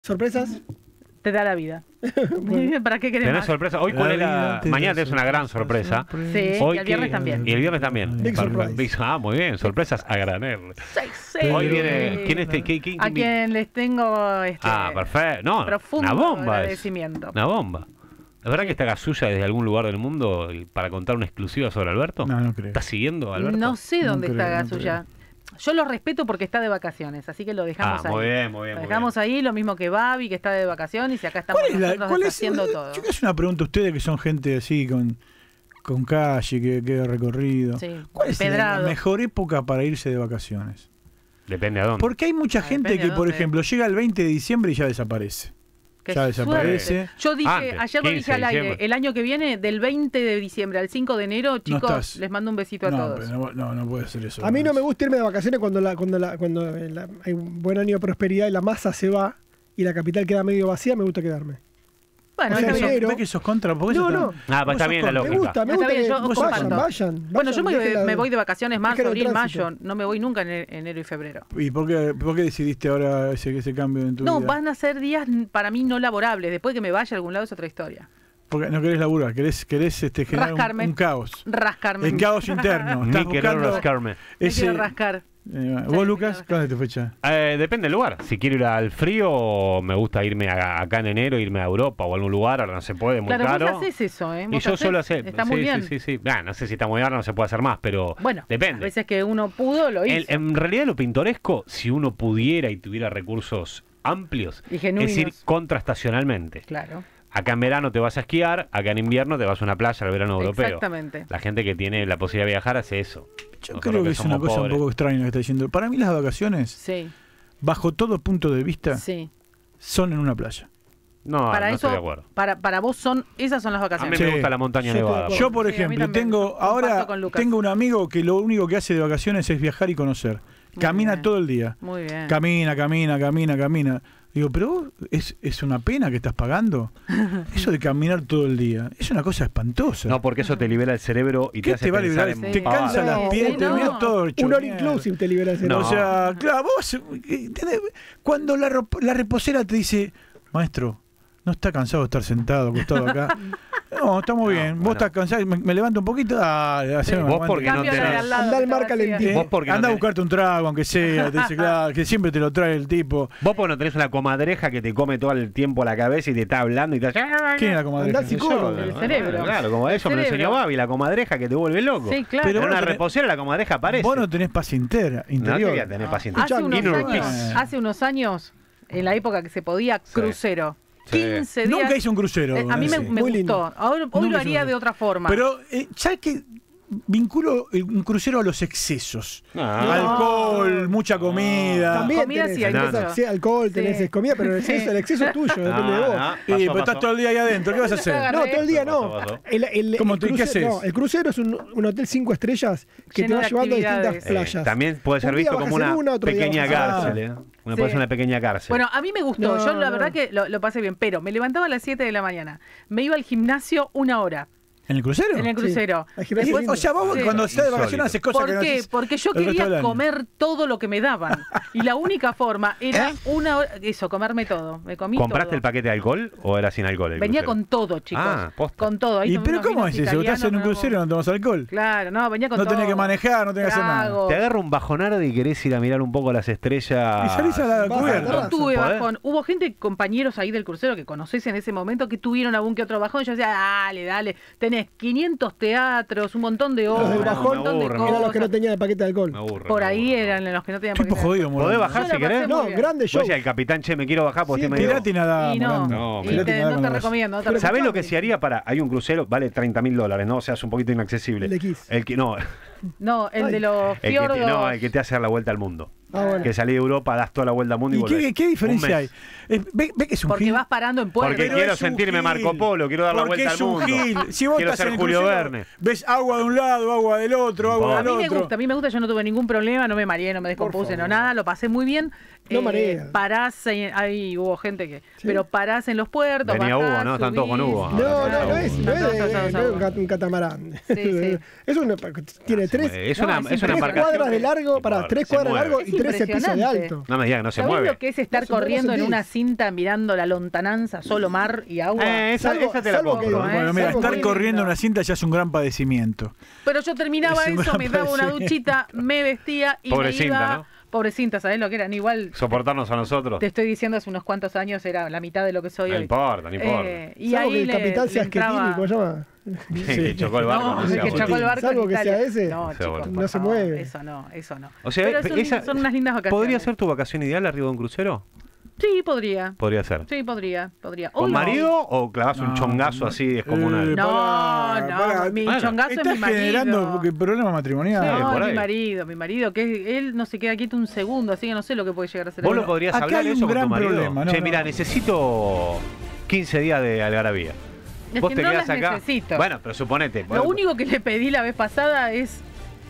¿Sorpresas? Te da la vida. ¿Para qué querés ¿Tenés más? sorpresa? Hoy, ¿cuál es la...? Mañana tenés una gran sorpresa. Sí, Hoy y el viernes que- también. Y el viernes también. Big surprise. Ah, muy bien. Sorpresas a granel. Sí. Hoy viene... ¿Quién A quien les tengo perfecto. No, profundo una bomba es. agradecimiento. Una bomba. ¿Es verdad que está Gasulla desde algún lugar del mundo para contar una exclusiva sobre Alberto? No, no creo. ¿Estás siguiendo, Alberto? No sé dónde No está creo, no Gasulla. Yo lo respeto porque está de vacaciones, así que lo dejamos ahí. Muy bien, muy bien. Lo muy dejamos ahí, lo mismo que Babi, que está de vacaciones, y acá estamos nosotros haciendo todo. Yo quiero hacer una pregunta a ustedes que son gente así con calle, que ha recorrido. Sí, ¿Cuál es la empedrado. mejor época para irse de vacaciones? Depende a dónde. Porque hay mucha gente depende que, de por dónde. ejemplo, llega el 20 de diciembre y ya desaparece. Qué Ya desaparece. suerte. Yo dije, Antes, ayer lo 15 dije al de aire, diciembre. el año que viene, del 20 de diciembre al 5 de enero, chicos, estás. les mando un besito a No, todos. pero no puede ser eso. A mí no me gusta irme de vacaciones cuando hay un buen año de prosperidad y la masa se va y la capital queda medio vacía, me gusta quedarme. Bueno, O sea, está bien. enero- ¿Ves que sos contra? Porque No, eso no. Ah, vos está sos bien la contra. Me lógica. gusta Está que bien, yo vayan, comparto. vayan. Bueno, yo dejen la- me voy de vacaciones marzo, dejen el abril, tránsito. mayo, no me voy nunca en enero y febrero. ¿Y por qué decidiste ahora ese cambio en tu No, vida? van a ser días para mí no laborables, después que me vaya a algún lado es otra historia. Porque no querés laburar, querés generar Rascarme. un caos. Rascarme. El caos interno. Ni Estás querer buscando rascarme. Me ese... quiero rascar. ¿Vos, Lucas? ¿Cuándo es tu fecha? Depende del lugar. Si quiero ir al frío, me gusta irme acá en enero, irme a Europa o a algún lugar. Ahora no se puede, muy Claro, caro. vos haces eso, ¿eh? Y Vos yo hacés, suelo hacer. Está sí, muy bien. Sí. No sé si está muy bien, no se puede hacer más, pero Bueno, a depende. veces que uno pudo, lo hizo. En realidad lo pintoresco, si uno pudiera y tuviera recursos amplios, Y es genuinos. ir contraestacionalmente. Claro, Acá en verano te vas a esquiar, acá en invierno te vas a una playa al verano europeo. exactamente. La gente que tiene la posibilidad de viajar hace eso. Yo Nosotros creo que es una somos cosa pobres. un poco extraña lo que está diciendo. Para mí las vacaciones, Sí, bajo todo punto de vista, sí. son en una playa. No, Para no eso, estoy de acuerdo. para vos esas son las A mí vacaciones. Sí. me gusta la montaña Yo nevada. estoy de Yo, por Sí, a mí ejemplo, también. ahora Comparto con Lucas. tengo un amigo que lo único que hace de vacaciones es viajar y conocer. Muy Camina bien. todo el día. Muy bien. Camina. Digo, pero vos, es una pena que estás pagando. Eso de caminar todo el día es una cosa espantosa. No, porque eso te libera el cerebro y te ¿Qué hace te va a pensar liberar? en Te pavadas. cansa las Sí, piernas, sí, terminás no. todo hecho Un all mierda. inclusive te libera ese. No. O sea, claro, vos, cuando la reposera te dice, maestro, no está cansado de estar sentado, acostado acá. No, estamos bien. Vos bueno. estás cansado, me levanto un poquito. Haceme Vos aguante. porque no Cambio la de tenés- al lado, Andá al que mar está vacía. calentito. Vos porque no Anda a tenés- buscarte un trago, aunque sea. Te dice, claro, que siempre te lo trae el tipo. Vos porque no tenés una comadreja que te come todo el tiempo la cabeza y te está hablando y te hace... ¿Quién es la comadreja? Andá al psicólogo. El cerebro. Claro, como eso El me lo enseñó cerebro. Babi, la comadreja que te vuelve loco. Sí, claro. Pero En vos una no tenés- reposera la comadreja aparece. Vos no tenés paz No te interior. voy a tener paciente. Hace unos, Inner años, peace. hace unos años, en la época que se podía, crucero. Sí. 15 días. Nunca hice un crucero. A mí me Sí. me Muy gustó. lindo. Ahora, hoy Nunca lo hice haría un- de otra forma. Pero, ¿sabes qué? Vinculo un crucero a los excesos. Ah. Alcohol, mucha comida. También Comida tenés, sí hay tenés mucho. sí, alcohol, tenés Sí. comida, pero el exceso es tuyo, depende de vos. Pero estás todo el día ahí adentro, ¿qué vas a hacer? No, todo el día no. Pasó. El ¿Cómo qué crucero, haces? no, el crucero es un hotel 5 estrellas que Lleno te va de llevando a distintas actividades. playas. También puede ser Un día visto vas a como hacer una otro día pequeña vas a hacer cárcel. otra. Una Sí. puede ser una pequeña cárcel. Bueno, a mí me gustó. No, Yo la no. verdad que lo pasé bien. Pero me levantaba a las 7 de la mañana. Me iba al gimnasio 1 hora ¿En el crucero? en el Sí. crucero. Al gimnasio Después- lindo. O sea, vos Sí. cuando estás de vacaciones Insólito. haces cosas que ¿Por no qué? haces Porque yo el resto del quería año. comer todo lo que me daban. Y la única forma era 1 hora. Eso, comerme todo. Me comí ¿Compraste todo. el paquete de alcohol o era sin alcohol? el Venía crucero? con todo, chicos. Ah, posta. Con todo. Ahí ¿Y tomé pero unos cómo vinos es eso? ¿Estás en un italianos, crucero y no tomas alcohol? Claro, no, venía con No todo. tenés que manejar, no tenés que hacer nada. Tragos. Te agarra un bajonardo y querés ir a mirar un poco las estrellas. Y salís a la Baja, cubierta. terraza. Tuve ¿Podés? bajón. Hubo gente, compañeros ahí del crucero que conocés en ese momento que tuvieron algún que otro bajón. Yo decía, dale. Tenés 500 teatros, un montón de Los obras, del un bajón montón de me aburre, cosas. eran los que no tenían el paquete de alcohol. Me aburre. Por me ahí aburre. eran los que no tenían Tipo paquete. jodido, ¿Podés Morón. bajar Yo si la querés? pasé No, muy bien. grande Vos show. decís al capitán, che, me quiero bajar porque Sí, estoy medio... Tirate y nada, Y no, Morón. No, y Tirate y nada no con te la recomiendo. No te Pero recomiendo. ¿Sabés lo que se haría para...? Hay un crucero, vale $30.000, ¿no? O sea, es un poquito inaccesible. El X. El que, no, No, el Ay. de los el que, fiordos. el que te hace dar la vuelta al mundo. Ah, bueno. Que salí de Europa, das toda la vuelta al mundo y, ¿Y volvés. qué diferencia Un hay? mes. Ve que es un Porque gil. vas parando en puertos. Porque Pero quiero es un sentirme gil. Marco Polo, quiero dar la Porque vuelta al es un mundo. gil. Si vos Quiero estás ser en el Julio crucero, Verne. ves agua de un lado, agua del otro, agua A del mí me otro. gusta, yo no tuve ningún problema, no me mareé, no me descompuse, no nada, lo pasé muy bien. No marea. Parás, ahí hubo gente que, pero parás en los puertos, Venía bajás, Hugo, ¿no? Están todos con subís. Hugo. No es Están todos, un catamarán. Sí, sí. Es un, tiene Es una es 3 embarcación cuadras de que- largo, que para 3 se cuadras de mueve. largo y Es 13 pisos de impresionante. alto. No me digas que no se ¿Sabés mueve. lo que es estar Eso no lo corriendo en sentís. una cinta mirando la lontananza, solo mar y agua? Esa te la salvo que- compro. Bueno, mira, Salvo estar que- corriendo en una cinta ya es un gran padecimiento. Pero yo terminaba Es un eso, gran me daba una padecimiento. duchita, me vestía y Pobre me cinta, iba... ¿no? Pobre cinta, ¿sabés lo que eran? Igual, Soportarnos a nosotros. te estoy diciendo, hace unos cuantos años era la mitad de lo que soy No hoy. importa, no importa. Y Salvo ahí que el le- capitán le sea entraba- Schettini, ¿cómo se llama? Que chocó el barco. No, no el sea que bueno. chocó el barco Salvo en que sea Italia. ese, No, chicos, bueno. por No se favor, mueve. Eso no, eso no. O sea, Pero son unas lindas vacaciones. ¿podría ser tu vacación ideal arriba de un crucero? Sí, podría. Podría ser. Sí, podría. ¿Con Hoy no. marido o clavas un No, chongazo así descomunal? No, Pará, mi Bueno, chongazo es Estás mi marido. generando problemas matrimoniales. No, por mi ahí. marido, que él no se queda quieto un segundo, así que no sé lo que puede llegar a ser. ¿Vos él. lo podrías acá hablar hay un eso con gran tu marido? problema, no, Che, no. mira, necesito 15 días de algarabía. Es Vos que te no quedás las acá. necesito. Bueno, pero suponete. Lo único que le pedí la vez pasada es...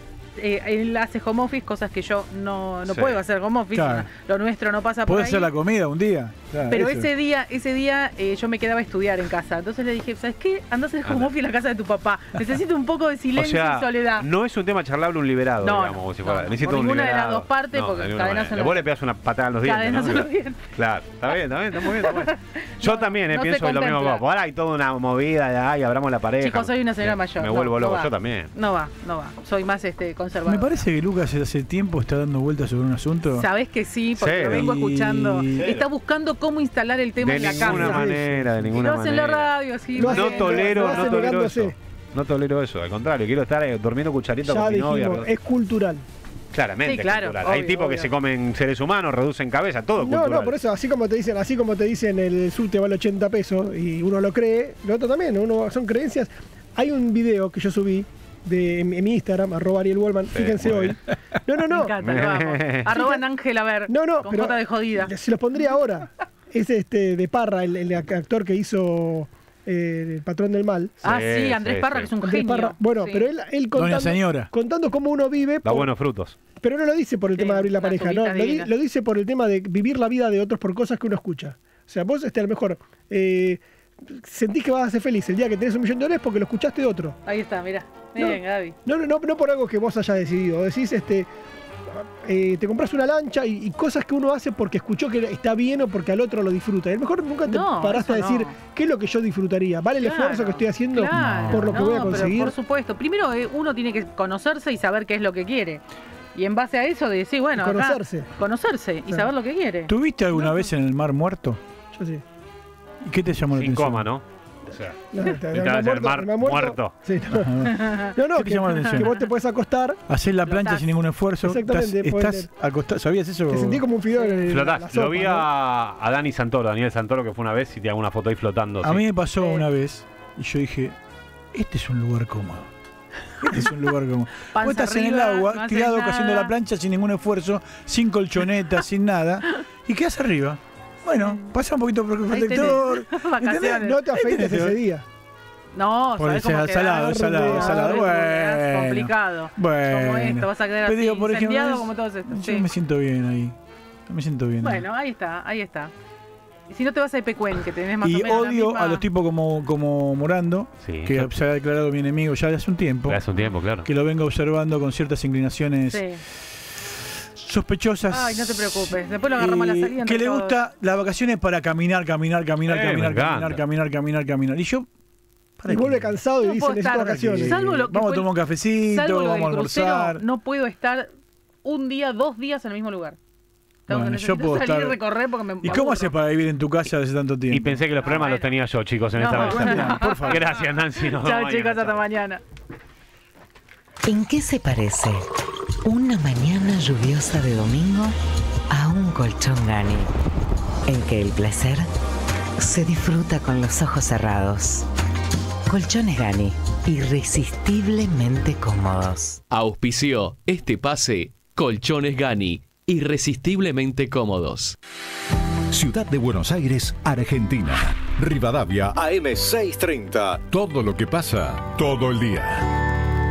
él hace home office, cosas que yo no Sí. puedo hacer home office. Claro. Lo nuestro no pasa por Puedes ahí. hacer la comida un día. Claro, Pero eso. ese día yo me quedaba a estudiar en casa. Entonces le dije, ¿sabes qué? Andá a hacer home Anda. office en la casa de tu papá. Necesito un poco de O silencio sea, y soledad. no es un tema charlable un liberado, No, digamos, no, como si no, fuera. no. Necesito Por un ninguna de las liberado. dos partes, No, porque de ninguna cadenas manera. son Vos las- le pegas una patada en los dientes. Cadenas ¿no? son los dientes. Claro, está bien, muy bien. Yo también no se pienso lo mismo que contempla. vos. Ahora hay toda una movida de ay, abramos la pareja. Chicos, soy una señora mayor. Me no, vuelvo no loco, va. yo también. No va. Soy más conservador. Me parece que Lucas hace tiempo está dando vueltas sobre un asunto. Sabés que sí, porque Cero. lo vengo escuchando. Cero. Está buscando cómo instalar el tema De en la ninguna casa. manera, de ninguna Lo hace en la manera. radio, así. Lo hace- No tolero, lo hace no tolero negándose. eso. No tolero eso, al contrario, quiero estar durmiendo cucharita Ya con mi dijimos, novia. es cultural. Claramente, Sí, claro, cultural. Hay obvio, tipos que obvio. se comen seres humanos, reducen cabeza, todo No, cultural. no, por eso, así como te dicen el subte vale 80 pesos y uno lo cree, lo otro también, son creencias. Hay un video que yo subí en mi Instagram, @ArielWallman, Sí, fíjense muy hoy. bien. No, Me encanta, lo amo. Arroban Ángela Ver. No, con pero J de jodida. se los pondría ahora. Es de Parra, el actor que hizo El Patrón del Mal. Ah, sí, Sí, Andrés sí, Parra, sí. que es un Andrés genio. Parra. Bueno, Sí. pero él Doña señora. contando cómo uno vive, Da buenos frutos. pero no lo dice por el Sí, tema de abrir la las pareja, no, uvitas divinas. lo dice por el tema de vivir la vida de otros por cosas que uno escucha. O sea, vos a lo mejor sentís que vas a ser feliz el día que tenés $1 millón porque lo escuchaste de otro. Ahí está, mirá. No. Bien, Gaby. No por algo que vos hayas decidido. Decís, te compras una lancha y cosas que uno hace porque escuchó que está bien o porque al otro lo disfruta. Y a lo mejor nunca te No, paraste a eso decir no. qué es lo que yo disfrutaría. ¿Vale el Claro, esfuerzo que estoy haciendo claro, por lo que voy a no, pero conseguir? por supuesto. Primero uno tiene que conocerse y saber qué es lo que quiere. Y en base a eso decir, bueno, acá, Conocerse. conocerse y Claro. saber lo que quiere. ¿Tuviste alguna vez en el mar muerto? Yo sí. ¿Y qué te llamó la Sin atención? coma, ¿no? O sea, No, Mientras el mar muerto. Sí, no, ¿Qué te llamó la atención? que vos te puedes acostar, Hacer la plancha Flotás. sin ningún esfuerzo. Exactamente, Estás acostado. ¿Sabías eso? te sentís como un fideo en la Flotás. sopa, Lo vi ¿no? a Dani Santoro, Daniel Santoro, que fue una vez y te hago una foto ahí flotando. A sí. mí me pasó Sí. una vez y yo dije, este es un lugar cómodo. Este es un lugar cómodo. Panza Vos estás en el arriba, agua, no haces tirado nada. haciendo la plancha sin ningún esfuerzo, sin colchoneta, sin nada, y quedás arriba. Bueno, pasa un poquito por el Ahí tenés. protector. Vacaciones. No te afeites Tenés- ese día. No, Por ¿sabés ese cómo salado, quedás? salado, salado. Quedás Bueno. complicado. Bueno. Como esto, vas a quedar Pero así, digo, por ejemplo, incendiado es- como todos estos. Yo Sí. me siento bien ahí. Yo me siento bien. Bueno, ahí está, ahí está. Y si no te vas a Epecuen, que tenés más Y o menos la odio misma... a los tipos como Morando, Sí. que se ha declarado mi enemigo ya hace un tiempo, Hace un tiempo, claro. que lo vengo observando con ciertas inclinaciones Sí. sospechosas. Ay, no te preocupes. Después lo agarramos a la salida. que entre le todos. gusta las vacaciones para caminar. me encanta. Y yo... ¿para Y qué? vuelve cansado y No dice, puedo necesito estar- vacaciones. Salvo lo que Vamos a fue- tomar un cafecito, Salvo lo vamos a del crucero, almorzar. no puedo estar un día, 2 días en el mismo lugar. Bueno, yo necesito puedo salir estar- y recorrer porque me ¿Y cómo aburro. haces para vivir en tu casa desde tanto tiempo? Y pensé que los problemas bueno. los tenía yo, chicos, en No, esta bueno. mesa. Por favor. Gracias, Nancy. Nos vemos Chao, mañana, chicos, hasta chao. mañana. ¿En qué se parece una mañana lluviosa de domingo a un colchón Gani? En que el placer se disfruta con los ojos cerrados. Colchones Gani, irresistiblemente cómodos. Auspició este pase Colchones Gani, irresistiblemente cómodos. Ciudad de Buenos Aires, Argentina. Rivadavia, AM630. Todo lo que pasa, todo el día.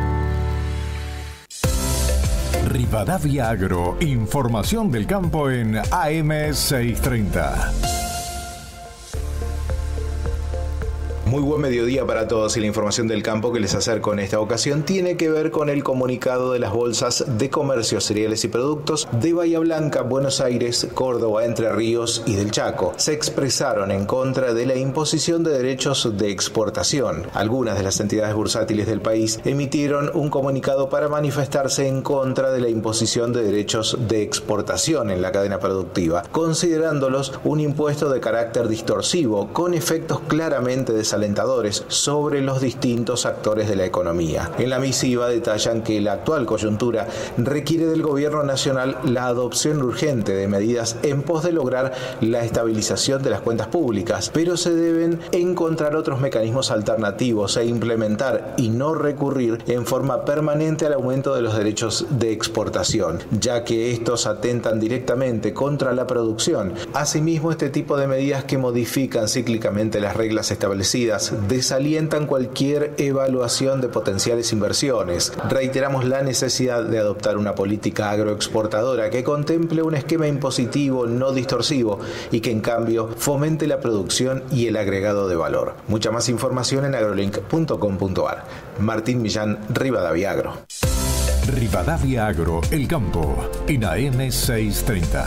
Rivadavia Agro, información del campo en AM630. Muy buen mediodía para todos, y la información del campo que les acerco en esta ocasión tiene que ver con el comunicado de las bolsas de comercio, cereales y productos de Bahía Blanca, Buenos Aires, Córdoba, Entre Ríos y del Chaco. Se expresaron en contra de la imposición de derechos de exportación. Algunas de las entidades bursátiles del país emitieron un comunicado para manifestarse en contra de la imposición de derechos de exportación en la cadena productiva, considerándolos un impuesto de carácter distorsivo con efectos claramente desalentadores sobre los distintos actores de la economía. En la misiva detallan que la actual coyuntura requiere del gobierno nacional la adopción urgente de medidas en pos de lograr la estabilización de las cuentas públicas, pero se deben encontrar otros mecanismos alternativos e implementar y no recurrir en forma permanente al aumento de los derechos de exportación, ya que estos atentan directamente contra la producción. Asimismo, este tipo de medidas que modifican cíclicamente las reglas establecidas desalientan cualquier evaluación de potenciales inversiones. Reiteramos la necesidad de adoptar una política agroexportadora que contemple un esquema impositivo no distorsivo y que en cambio fomente la producción y el agregado de valor. Mucha más información en agrolink.com.ar. Martín Millán, Rivadavia Agro. Rivadavia Agro, el campo, en AM 630.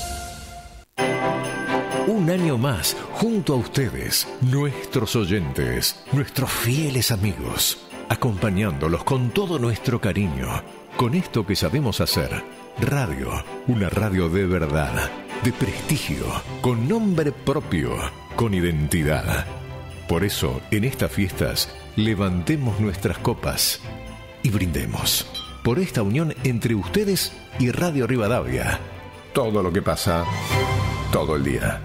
Un año más, junto a ustedes, nuestros oyentes, nuestros fieles amigos, acompañándolos con todo nuestro cariño, con esto que sabemos hacer, radio, una radio de verdad, de prestigio, con nombre propio, con identidad. Por eso, en estas fiestas, levantemos nuestras copas y brindemos por esta unión entre ustedes y Radio Rivadavia. Todo lo que pasa, todo el día.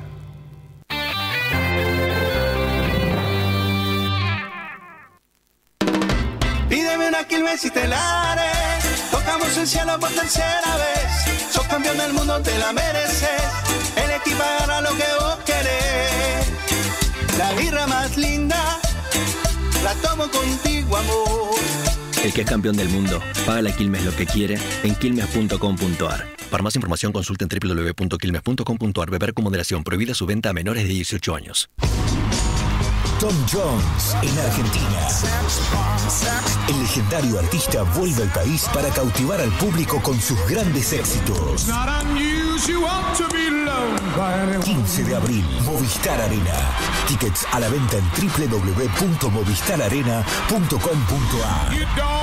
Pídeme una Quilmes y te la haré. Tocamos el cielo por tercera vez. Sos campeón del mundo, te la mereces. El equipo agarra lo que vos querés. La birra más linda la tomo contigo, amor. El que es campeón del mundo, paga la Quilmes lo que quiere en quilmes.com.ar. Para más información consulten www.quilmes.com.ar. Beber con moderación. Prohibida su venta a menores de 18 años. Tom Jones en Argentina. El legendario artista vuelve al país para cautivar al público con sus grandes éxitos. 15 de abril, Movistar Arena. Tickets a la venta en www.movistararena.com.ar.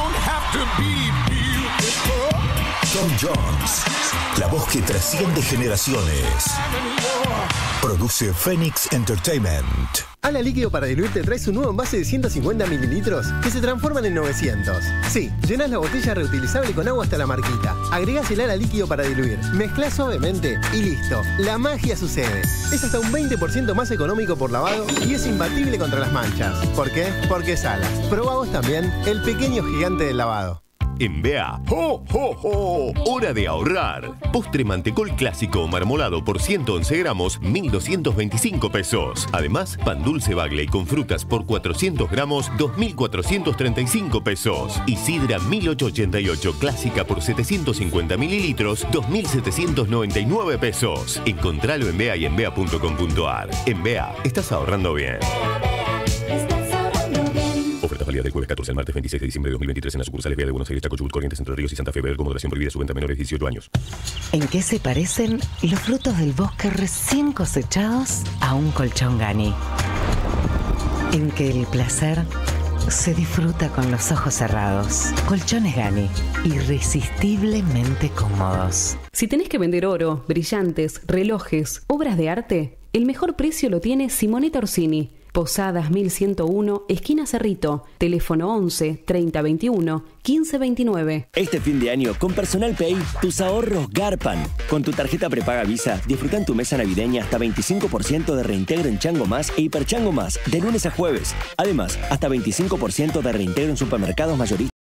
Tom Jones, la voz que trasciende generaciones. Produce Phoenix Entertainment. Ala Líquido para Diluir te trae su nuevo envase de 150 mililitros que se transforman en 900. Sí, llenás la botella reutilizable con agua hasta la marquita. Agregás el Ala Líquido para Diluir, mezclás suavemente y listo. La magia sucede. Es hasta un 20% más económico por lavado y es imbatible contra las manchas. ¿Por qué? Porque es Ala. Probá vos también el pequeño gigante del lavado. En BEA, ¡ho, ho, ho! Hora de ahorrar. Postre mantecol clásico marmolado por 111 gramos, 1.225 pesos. Además, pan dulce Bagley con frutas por 400 gramos, 2.435 pesos. Y sidra 1888 clásica por 750 mililitros, 2.799 pesos. Encontralo en BEA y en BEA.com.ar. En BEA, estás ahorrando bien. Oferta válida del jueves 14 al martes 26 de diciembre de 2023 en las sucursales BEA de Buenos Aires, Chaco, Chubut, Corrientes, Entre Ríos y Santa Fe. Beber con moderación. Prohibida su venta a menores de 18 años. ¿En qué se parecen los frutos del bosque recién cosechados a un colchón Gani? En que el placer se disfruta con los ojos cerrados. Colchones Gani, irresistiblemente cómodos. Si tenés que vender oro, brillantes, relojes, obras de arte, el mejor precio lo tiene Simonetta Orsini. Posadas 1101, esquina Cerrito, teléfono 11 30 21 15 29. Este fin de año, con Personal Pay, tus ahorros garpan. Con tu tarjeta prepaga Visa, disfruta en tu mesa navideña hasta 25% de reintegro en Chango Más e Hiperchango Más, de lunes a jueves. Además, hasta 25% de reintegro en supermercados mayoristas.